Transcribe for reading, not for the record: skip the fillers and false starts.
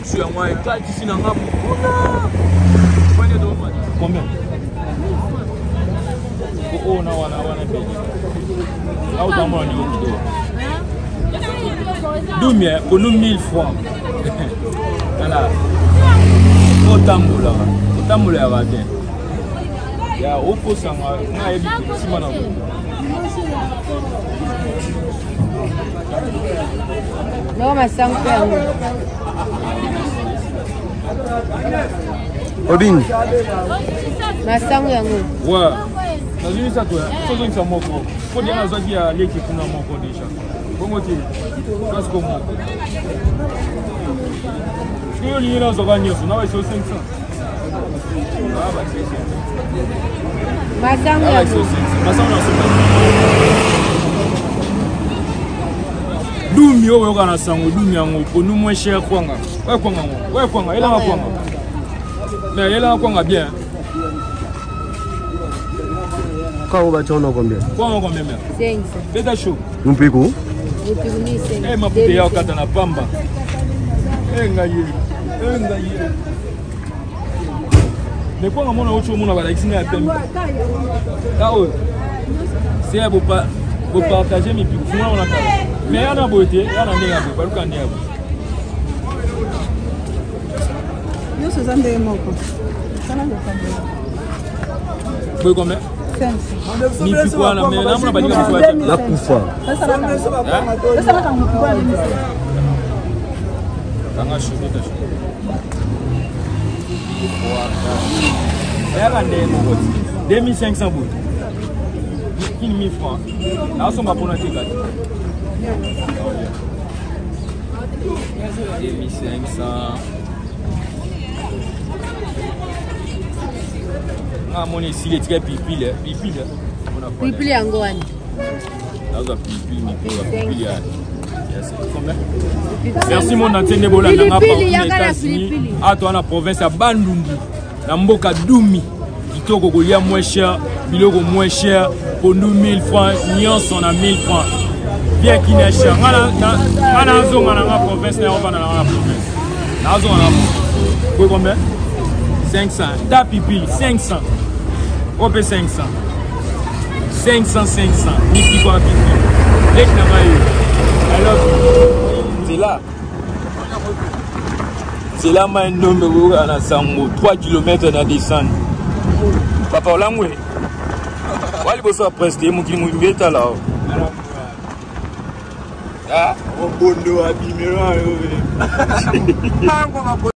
tu as moi et toi tu finis en rap. Combien? Oh na wana pe. Au dans mon niveau. Doumia, pour nous 1000 francs. Voilà. Otambola va bien. Ya opposanga na ebi simana. Non, ma sangue. Odin. Ma sangue yango. Ouais. Dans une ça toi, faut que ça moko. Faut dire à Zaki à l'équipe pour nous moko déjà. Bongo ti. Parce que moi. Ce que lui là ça gagner, ça va sur 500. Ah bah c'est. Ma sangue yango. Ma sangue Dumi oyo kana sango dumi yango pour nous moins cher kwanga. Ouais kwanga, ela nga kwanga. Mais ela nga kwanga bien. Quand va chono combien? Combien? 500. C'est chaud. Un pico? Eh ma bouteille ya kata na pamba. Ngaye. Mais quoi mon autre monde va la pembe. Ah ouais. C'est pour partager mes pics. On a mais il y a une beauté, il y a un négatif, pas le candidat. Yo se zande moko. Vous combien? 500. Ni plus quoi là, mais là on a pas dit que vous êtes La poufa. Ça va quand vous pouvez aller. Tanga chute ta chute. Il y a un 2500 bouts. 1000 francs. Là on va prendre un ticket. 2500. Ah mon ici les tickets pipil. Pipili yango wani. Là pipil. Merci mon antenne Bolanda na États-Unis. À toi na province à Bandundu. Na mboka Dumi. Kitoko kolia moins cher, biloko moins cher pour nous 1000 francs, nuance on a 1000 francs. Bien qui n'est cher. Ana zonga na province na on va na province. Na zonga na. Vous combien? 500. Ta pipil 500. OP 500. 500. Ni qui quoi pipil. Lek na mayo. Alors c'est là. C'est là ma nombre à Sango 3 km à descendre. Papa Olangwe. Wali boso prester mon qui m'embêta là. Ah, on bondo abimera.